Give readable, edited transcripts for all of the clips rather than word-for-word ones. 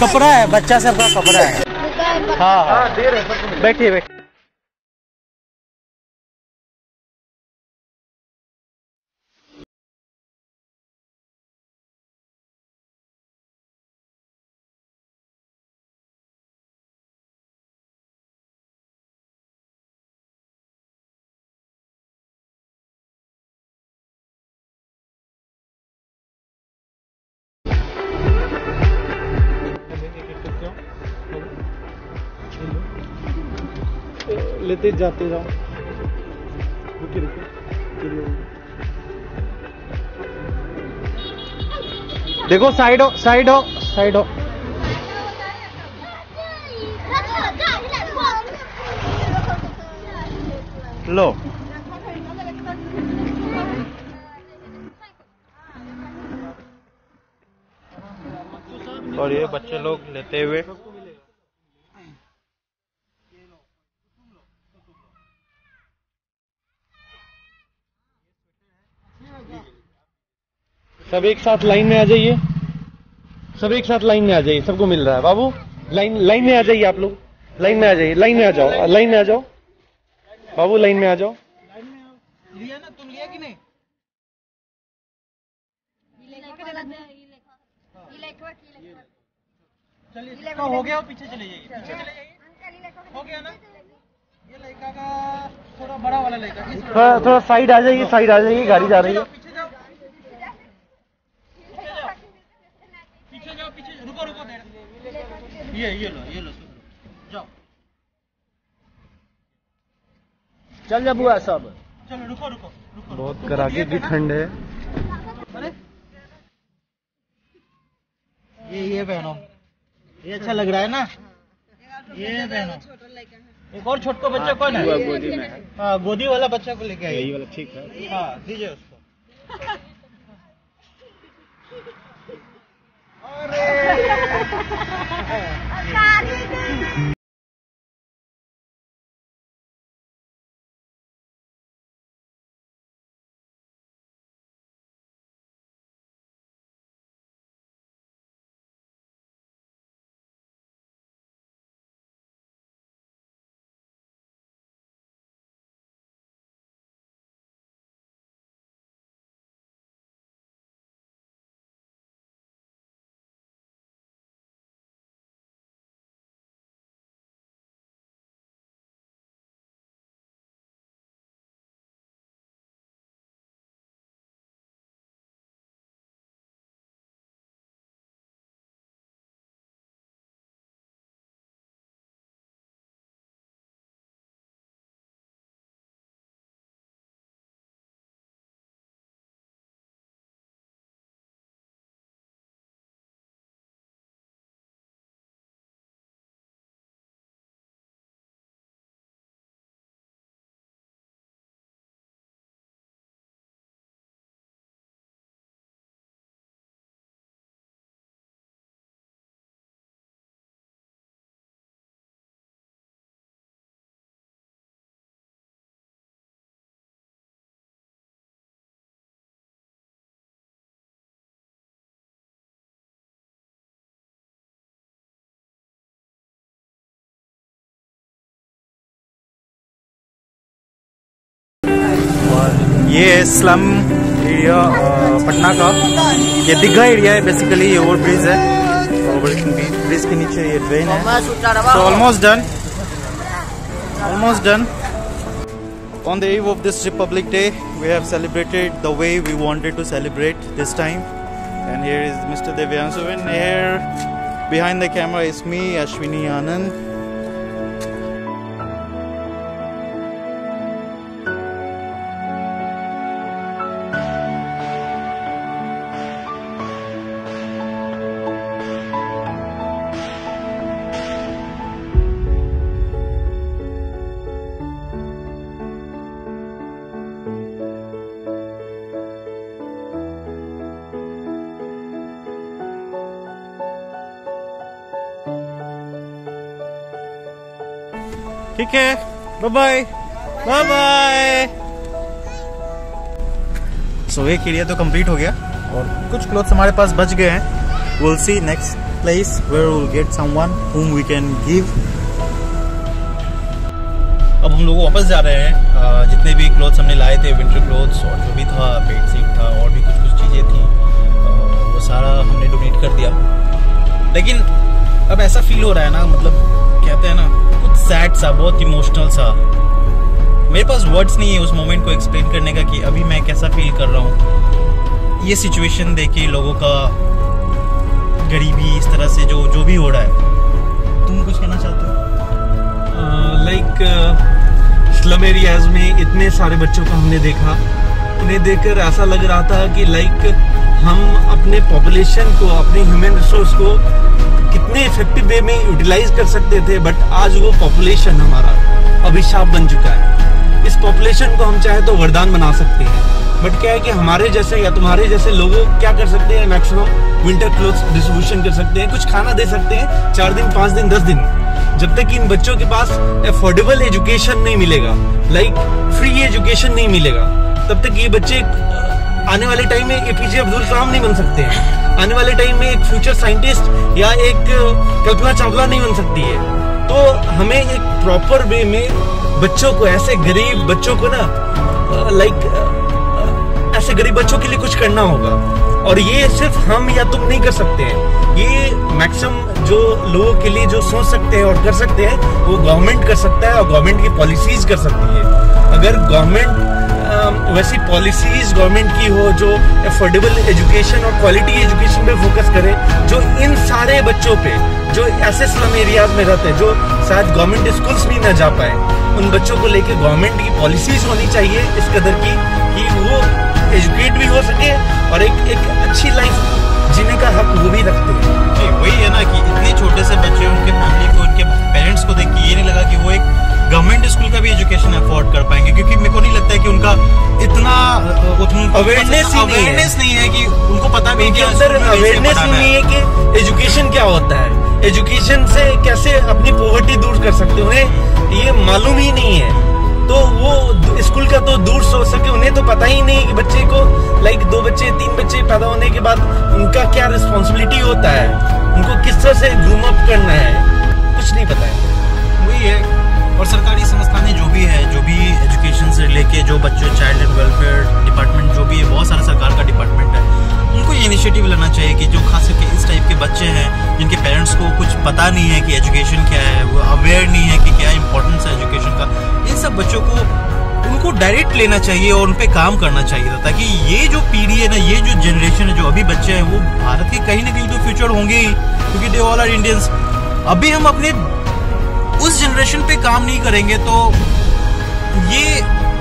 कपड़ा है, बच्चा सबका कपड़ा है। हाँ हाँ बैठिए बैठिए। लेते जाते जाओ। रुकिए रुकिए, देखो साइड हो साइड हो साइड हो। लो और ये बच्चे लोग लेते हुए सब एक साथ लाइन में आ जाइए। सब एक साथ लाइन में आ जाइए, सबको मिल रहा है बाबू। लाइन में आ जाइए आप लोग, लाइन में आ जाइए, लाइन में आ जाओ, लाइन में आ जाओ बाबू, लाइन में आ जाओ। लिया ना, तुम लिया कि नहीं? चलिए तो हो गया, पीछे चले जाइए, पीछे चले जाइए। हो गया ना? ये लड़का का थोड़ा बड़ा वाला लड़का, थोड़ा साइड आ जाइए, साइड आ जाइए, गाड़ी जा रही है। पीछे जाओ, पीछे जाओ, पीछे रुको रुको देर। ये लो जाओ। चल जा बुआ सब। चलो रुको रुको रुको। बहुत कड़ाके की ठंड है। अरे ये पहनो, ये अच्छा लग रहा है ना? ये पहनो। एक और छोटको बच्चा कौन है? गोदी में है। हाँ, गोदी वाला बच्चा को लेके आइए। यही वाला ठीक है। हाँ दीजिए उसको। ये है स्लम एरिया पटना का। ये दिग्गा एरिया है बेसिकली। ये ओवर ब्रिज है, ओवर ब्रिज के नीचे ये ट्रेन है। So almost done. On the eve of this Republic Day, we have celebrated the way we wanted to celebrate this time. And here is Mr. Devyansu, and here behind the camera is me, Ashwini Anand. ठीक है, bye bye. सो एक area तो complete हो गया और कुछ clothes हमारे पास बच गए हैं। Will see next. place where we'll get someone whom we can give. अब हम लोग वापस जा रहे हैं। जितने भी क्लोथ्स हमने लाए थे, विंटर क्लोथ्स और जो भी था, बेडशीट था और भी कुछ चीज़ें थी, वो सारा हमने डोनेट कर दिया। लेकिन अब ऐसा फील हो रहा है ना, मतलब कहते हैं ना, कुछ सैड सा, बहुत इमोशनल सा। मेरे पास वर्ड्स नहीं है उस मोमेंट को एक्सप्लेन करने का कि अभी मैं कैसा फील कर रहा हूँ। ये सिचुएशन देखे लोगों का, गरीबी इस तरह से जो भी हो रहा है। तुम कुछ कहना चाहते हो? स्लम एरियाज में इतने सारे बच्चों को हमने देखा, उन्हें देखकर ऐसा लग रहा था कि हम अपने पॉपुलेशन को, अपने ह्यूमन रिसोर्स को कितने इफेक्टिव वे में यूटिलाइज कर सकते थे, बट आज वो पॉपुलेशन हमारा अभिशाप बन चुका है। इस पॉपुलेशन को हम चाहे तो वरदान बना सकते हैं, बट क्या है कि हमारे जैसे या तुम्हारे जैसे लोगों क्या कर सकते हैं, मैक्सिमम विंटर क्लोथ्स डिस्ट्रीब्यूशन कर सकते हैं, कुछ खाना दे सकते हैं 4 दिन 5 दिन 10 दिन। जब तक कि इन बच्चों के पास अफोर्डेबल एजुकेशन नहीं मिलेगा, फ्री एजुकेशन नहीं मिलेगा, तब तक ये बच्चे आने वाले टाइम में एपीजे अब्दुल कलाम नहीं बन सकते हैं, आने वाले टाइम में एक फ्यूचर साइंटिस्ट या एक कल्पना चावला नहीं बन सकती है। तो हमें एक प्रॉपर वे में बच्चों को, ऐसे गरीब बच्चों को ना, ऐसे गरीब बच्चों के लिए कुछ करना होगा। और ये सिर्फ हम या तुम नहीं कर सकते हैं, ये मैक्सिमम जो लोगों के लिए जो सोच सकते हैं और कर सकते हैं, वो गवर्नमेंट कर सकता है और गवर्नमेंट की पॉलिसीज कर सकती है। अगर गवर्नमेंट वैसी पॉलिसीज गवर्नमेंट की हो जो अफोर्डेबल एजुकेशन और क्वालिटी एजुकेशन पे फोकस करे, जो इन सारे बच्चों पे जो ऐसे स्लम एरियाज में रहते हैं, जो शायद गवर्नमेंट स्कूल्स भी ना जा पाए, उन बच्चों को लेके गवर्नमेंट की पॉलिसीज होनी चाहिए इस कदर की कि वो एजुकेट भी हो सके और एक अच्छी लाइफ जीने का हक वो भी रखते हैं। जी, वही है ना कि इतने छोटे से बच्चे, उनके फैमिली को, उनके पेरेंट्स को देख के ये नहीं लगा कि वो एक गवर्नमेंट स्कूल का भी एजुकेशन अफोर्ड कर पाएंगे, क्योंकि मेरे को नहीं लगता है कि उनका इतना अवेयरनेस नहीं है कि उनको पता भी कि अवेयरनेस नहीं है कि एजुकेशन क्या होता है, एजुकेशन से कैसे अपनी पॉवर्टी दूर कर सकते हैं, उन्हें ये मालूम ही नहीं है। तो वो स्कूल का तो दूर सोच सके, उन्हें तो पता ही नहीं कि बच्चे को 2 बच्चे 3 बच्चे पैदा होने के बाद उनका क्या रिस्पॉन्सिबिलिटी होता है, उनको किस तरह से ग्रूम अप करना है, कुछ नहीं पता है। वही है। और सरकारी संस्थानें जो भी है, जो भी एजुकेशन से लेके जो बच्चों, चाइल्ड एंड वेलफेयर डिपार्टमेंट जो भी है, बहुत सारा सरकार का डिपार्टमेंट है, उनको ये इनिशिएटिव लेना चाहिए कि जो खास करके इस टाइप के बच्चे हैं जिनके पेरेंट्स को कुछ पता नहीं है कि एजुकेशन क्या है, वो अवेयर नहीं है कि क्या इंपॉर्टेंस है एजुकेशन का, इन सब बच्चों को उनको डायरेक्ट लेना चाहिए और उन पे काम करना चाहिए था, ताकि ये जो पीढ़ी है ना, ये जो जनरेशन है, जो अभी बच्चे हैं, वो भारत के कहीं ना कहीं तो फ्यूचर होंगे ही, क्योंकि दे ऑल आर इंडियंस। अभी हम अपने उस जनरेशन पे काम नहीं करेंगे तो ये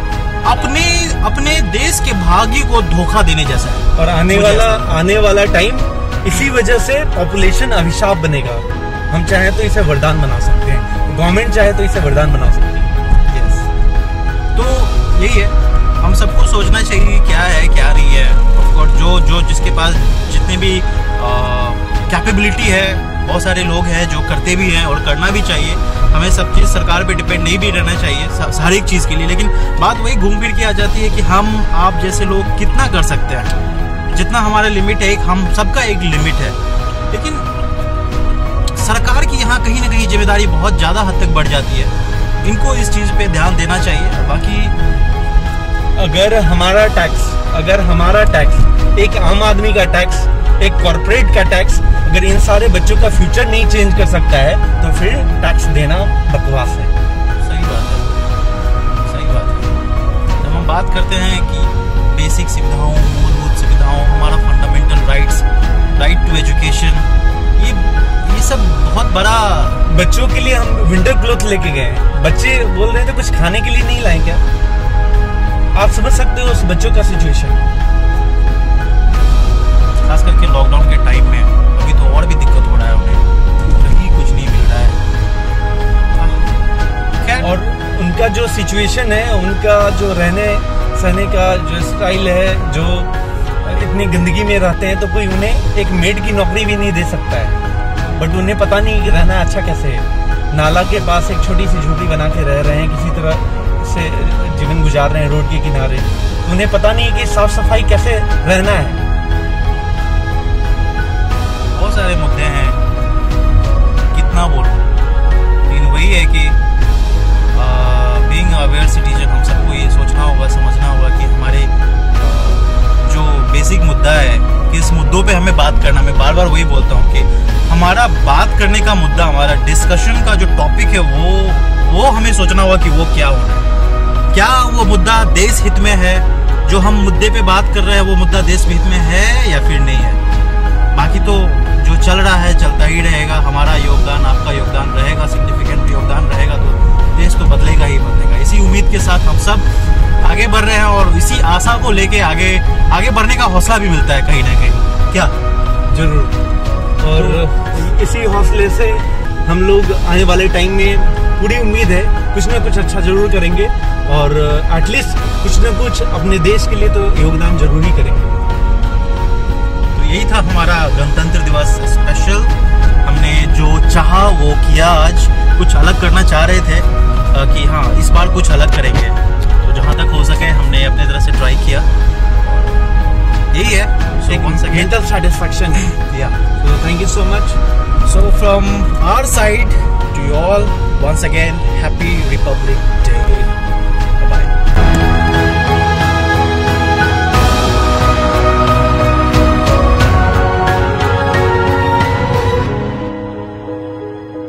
अपने देश के भाग्य को धोखा देने जैसा है। और आने वाला टाइम इसी वजह से पॉपुलेशन अभिशाप बनेगा। हम चाहे तो इसे वरदान बना सकते हैं, गवर्नमेंट चाहे तो इसे वरदान बना सकती है। यस, तो यही है, हम सबको सोचना चाहिए क्या है क्या नहीं है। ऑफकोर्स जो जिसके पास जितने भी कैपेबिलिटी है, बहुत सारे लोग हैं जो करते भी हैं और करना भी चाहिए। हमें सब चीज़ सरकार पे डिपेंड नहीं भी रहना चाहिए हर एक चीज़ के लिए, लेकिन बात वही घूम फिर के आ जाती है कि हम आप जैसे लोग कितना कर सकते हैं, जितना हमारा लिमिट है, हम सबका एक लिमिट है। लेकिन सरकार की यहाँ कहीं ना कहीं जिम्मेदारी बहुत ज़्यादा हद तक बढ़ जाती है, इनको इस चीज़ पे ध्यान देना चाहिए। बाकी अगर हमारा टैक्स एक आम आदमी का टैक्स, एक कॉर्पोरेट का टैक्स, अगर इन सारे बच्चों का फ्यूचर नहीं चेंज कर सकता है तो फिर टैक्स देना बकवास है। सही बात है। जब हम बात करते हैं कि बेसिक सुविधाओं, मूलभूत सुविधाओं, हमारा फंडामेंटल राइट टू एजुकेशन, ये सब बहुत बड़ा। बच्चों के लिए हम विंटर क्लोथ लेके गए, बच्चे बोल रहे थे कुछ खाने के लिए नहीं लाए क्या? आप समझ सकते हो उस बच्चों का सिचुएशन। खास करके लॉकडाउन के टाइम में अभी तो और भी दिक्कत हो रहा है, उन्हें कहीं कुछ नहीं मिल रहा है। और उनका जो सिचुएशन है, उनका जो रहने सहने का जो स्टाइल है, जो इतनी गंदगी में रहते हैं, तो कोई उन्हें एक मेड की नौकरी भी नहीं दे सकता है। बट उन्हें पता नहीं कि रहना अच्छा कैसे है। नाला के पास एक छोटी सी झोपड़ी बना के रह रहे हैं, किसी तरह से जीवन गुजार रहे हैं रोड के किनारे। उन्हें पता नहीं कि साफ सफाई कैसे रहना है। बहुत सारे मुद्दे हैं ना बोलूं, लेकिन वही है कि बीइंग अवेयर सिटीजन हम सबको ये सोचना होगा, समझना होगा कि हमारे जो बेसिक मुद्दा है, किस मुद्दों पे हमें बात करना। मैं बार बार वही बोलता हूँ कि हमारा बात करने का मुद्दा, हमारा डिस्कशन का जो टॉपिक है वो हमें सोचना होगा कि वो क्या होना है। क्या वो मुद्दा देश हित में है? जो हम मुद्दे पे बात कर रहे हैं वो मुद्दा देश हित में है या फिर नहीं है? बाकी तो जो चल रहा है चलता ही रहेगा। हमारा योगदान, आपका योगदान रहेगा, सिग्निफिकेंट योगदान रहेगा, तो देश तो बदलेगा ही बदलेगा। इसी उम्मीद के साथ हम सब आगे बढ़ रहे हैं और इसी आशा को लेके आगे बढ़ने का हौसला भी मिलता है कहीं ना कहीं। क्या? जरूर। और इसी हौसले से हम लोग आने वाले टाइम में पूरी उम्मीद है कुछ ना कुछ अच्छा जरूर करेंगे और एटलीस्ट कुछ ना कुछ अपने देश के लिए तो योगदान जरूर ही करेंगे। तो यही था हमारा गणतंत्र दिवस स्पेशल। हमने जो चाहा वो किया। आज कुछ अलग करना चाह रहे थे कि हाँ इस बार कुछ अलग करेंगे, तो जहाँ तक हो सके हमने अपने तरफ से ट्राई किया। यही है, मेंटल सेटिस्फैक्शन है। So thank you so much. So from our side to you all, once again, Happy Republic Day.